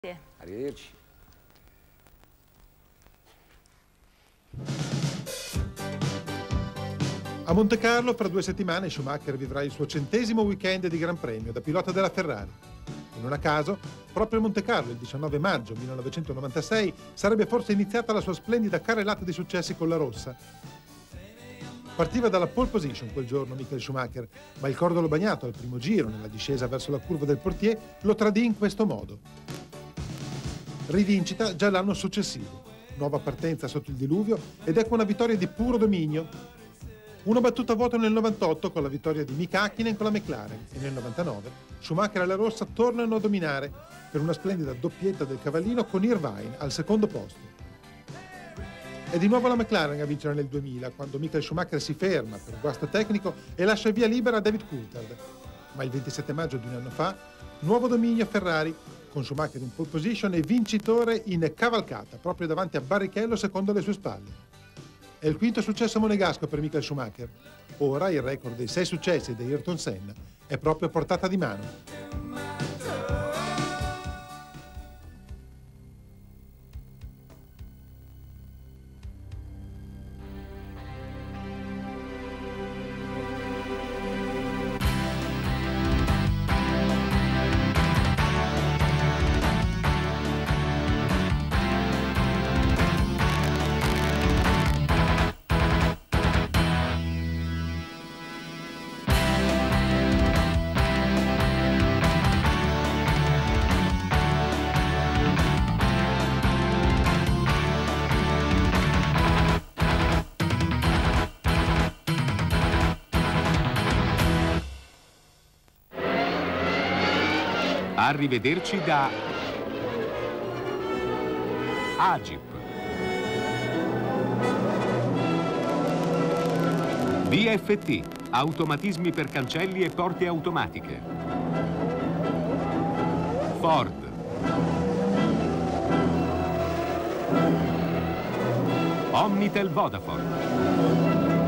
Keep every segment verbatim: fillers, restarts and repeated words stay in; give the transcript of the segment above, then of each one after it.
Arrivederci. A Monte Carlo, fra due settimane, Schumacher vivrà il suo centesimo weekend di Gran Premio da pilota della Ferrari. E non a caso, proprio a Monte Carlo, il diciannove maggio millenovecentonovantasei, sarebbe forse iniziata la sua splendida carrellata di successi con la rossa. Partiva dalla pole position quel giorno Michael Schumacher, ma il cordolo bagnato al primo giro, nella discesa verso la curva del Portier, lo tradì in questo modo. Rivincita già l'anno successivo. Nuova partenza sotto il diluvio ed ecco una vittoria di puro dominio. Una battuta a vuoto nel novantotto con la vittoria di Mika Häkkinen con la McLaren e nel novantanove Schumacher e la rossa tornano a dominare per una splendida doppietta del cavallino con Irvine al secondo posto. È di nuovo la McLaren a vincere nel duemila quando Michael Schumacher si ferma per guasto tecnico e lascia via libera a David Coulthard. Ma il ventisette maggio di un anno fa, nuovo dominio Ferrari con Schumacher in pole position e vincitore in cavalcata proprio davanti a Barrichello secondo alle sue spalle. È il quinto successo monegasco per Michael Schumacher. Ora il record dei sei successi di Ayrton Senna è proprio a portata di mano. Arrivederci da Agip. B F T, automatismi per cancelli e porte automatiche. Ford. Omnitel Vodafone.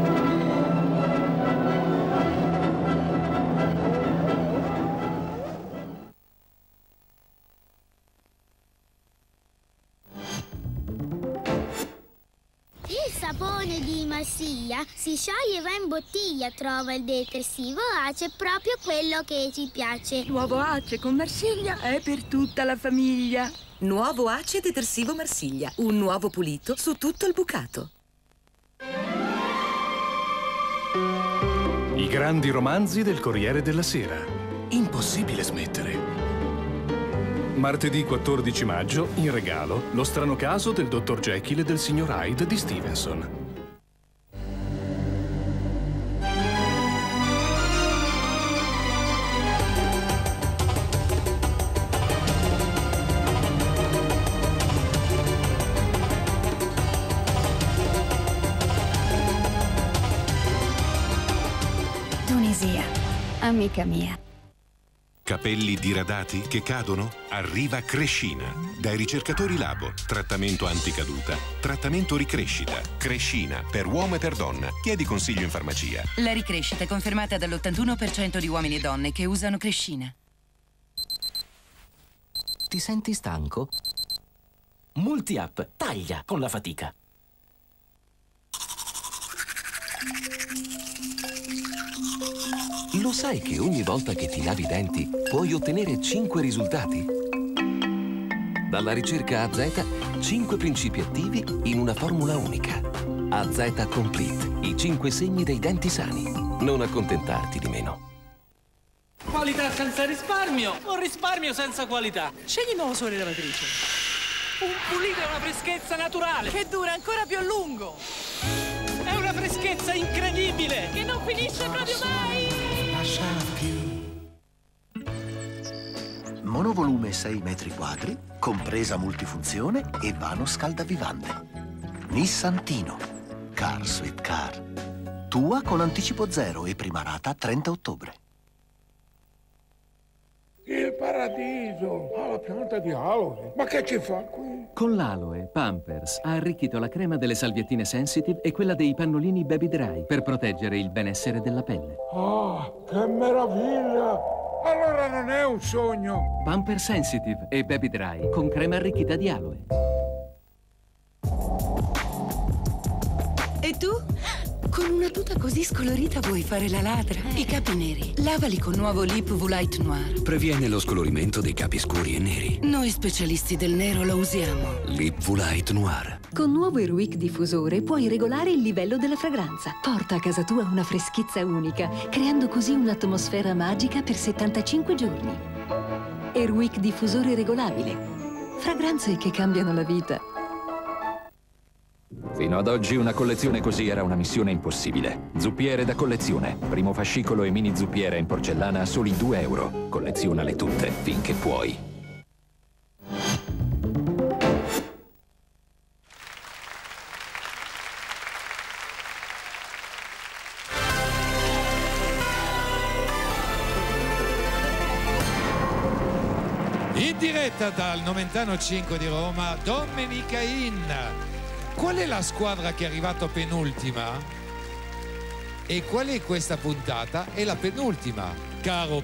Il sapone di Marsiglia si scioglie e va in bottiglia. Trova il detersivo Ace, proprio quello che ci piace. Nuovo Ace con Marsiglia è per tutta la famiglia. Nuovo Ace detersivo Marsiglia. Un nuovo pulito su tutto il bucato. I grandi romanzi del Corriere della Sera. Impossibile smettere. Martedì quattordici maggio, in regalo, lo strano caso del dottor Jekyll e del signor Hyde di Stevenson. Tunisia, amica mia. Capelli diradati che cadono? Arriva Crescina. Dai ricercatori Labo. Trattamento anticaduta. Trattamento ricrescita. Crescina per uomo e per donna. Chiedi consiglio in farmacia. La ricrescita è confermata dall'ottantuno per cento di uomini e donne che usano Crescina. Ti senti stanco? Multi-App taglia con la fatica. Lo sai che ogni volta che ti lavi i denti puoi ottenere cinque risultati? Dalla ricerca A Z, cinque principi attivi in una formula unica. A Z Complete, i cinque segni dei denti sani. Non accontentarti di meno. Qualità senza risparmio o risparmio senza qualità? Scegli il nuovo sole lavatrice. Un pulito e una freschezza naturale che dura ancora più a lungo. È una freschezza incredibile che non finisce proprio mai. Monovolume sei metri quadri, compresa multifunzione e vano scaldavivante. Nissan Tino. Car Sweet Car. Tua con anticipo zero e prima rata trenta ottobre. Il paradiso! Ha la pianta di aloe! Ma che ci fa qui? Con l'aloe, Pampers ha arricchito la crema delle salviettine Sensitive e quella dei pannolini Baby Dry per proteggere il benessere della pelle. Ah, che meraviglia! Allora non è un sogno. Pamper Sensitive e Baby Dry con crema arricchita di aloe. E tu? Con una tuta così scolorita vuoi fare la ladra? I capi neri. Lavali con nuovo Lip V-Light Noir. Previene lo scolorimento dei capi scuri e neri. Noi specialisti del nero lo usiamo. Lip V-Light Noir. Con nuovo Airwick diffusore puoi regolare il livello della fragranza. Porta a casa tua una freschezza unica, creando così un'atmosfera magica per settantacinque giorni. Airwick diffusore regolabile. Fragranze che cambiano la vita. Fino ad oggi una collezione così era una missione impossibile. Zuppiere da collezione. Primo fascicolo e mini zuppiera in porcellana a soli due euro. Collezionale tutte finché puoi. In diretta dal Nomentano cinque di Roma, Domenica In. Qual è la squadra che è arrivata penultima? E qual è questa puntata? È la penultima, caro